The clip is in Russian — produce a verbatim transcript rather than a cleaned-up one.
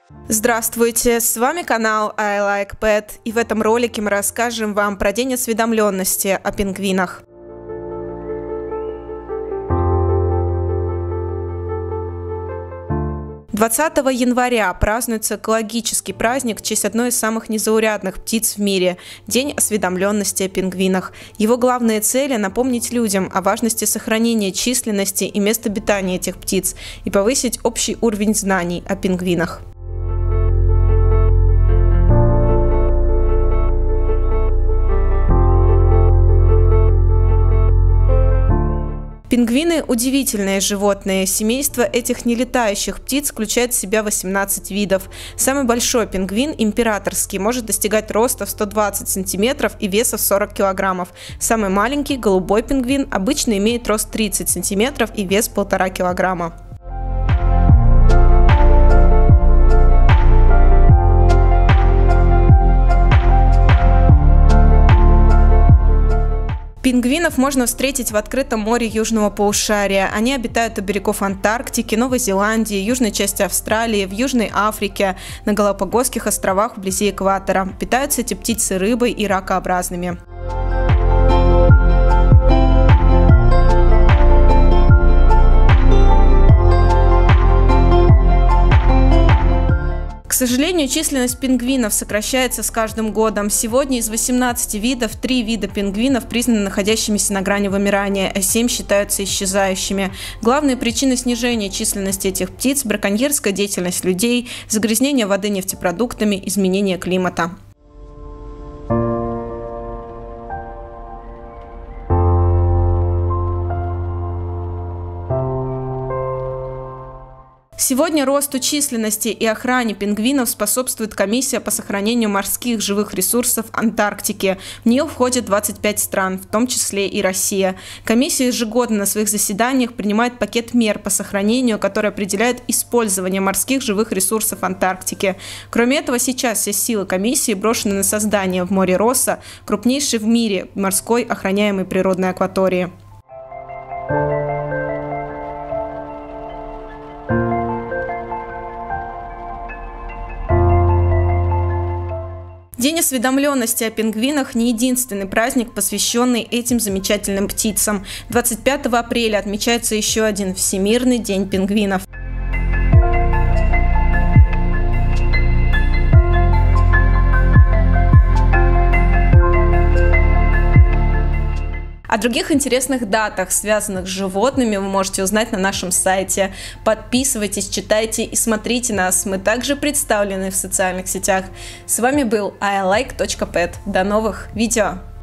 Здравствуйте, с вами канал I Like Pet, и в этом ролике мы расскажем вам про День осведомленности о пингвинах. двадцатого января празднуется экологический праздник в честь одной из самых незаурядных птиц в мире – День осведомленности о пингвинах. Его главные цели – напомнить людям о важности сохранения численности и мест обитания этих птиц и повысить общий уровень знаний о пингвинах. Пингвины – удивительные животные. Семейство этих нелетающих птиц включает в себя восемнадцать видов. Самый большой пингвин, императорский, может достигать роста в сто двадцать сантиметров и веса в сорок килограммов. Самый маленький, голубой пингвин, обычно имеет рост тридцать сантиметров и вес полтора килограмма. Пингвинов можно встретить в открытом море Южного полушария. Они обитают у берегов Антарктики, Новой Зеландии, южной части Австралии, в Южной Африке, на Галапагосских островах вблизи экватора. Питаются эти птицы рыбой и ракообразными. К сожалению, численность пингвинов сокращается с каждым годом. Сегодня из восемнадцати видов три вида пингвинов признаны находящимися на грани вымирания, а семь считаются исчезающими. Главные причины снижения численности этих птиц – браконьерская деятельность людей, загрязнение воды нефтепродуктами, изменение климата. Сегодня росту численности и охране пингвинов способствует комиссия по сохранению морских живых ресурсов Антарктики. В нее входит двадцать пять стран, в том числе и Россия. Комиссия ежегодно на своих заседаниях принимает пакет мер по сохранению, который определяет использование морских живых ресурсов Антарктики. Кроме этого, сейчас все силы комиссии брошены на создание в море Росса крупнейшей в мире морской охраняемой природной акватории. День осведомленности о пингвинах не единственный праздник, посвященный этим замечательным птицам. двадцать пятого апреля отмечается еще один Всемирный день пингвинов. О других интересных датах, связанных с животными, вы можете узнать на нашем сайте. Подписывайтесь, читайте и смотрите нас. Мы также представлены в социальных сетях. С вами был I like точка pet. До новых видео!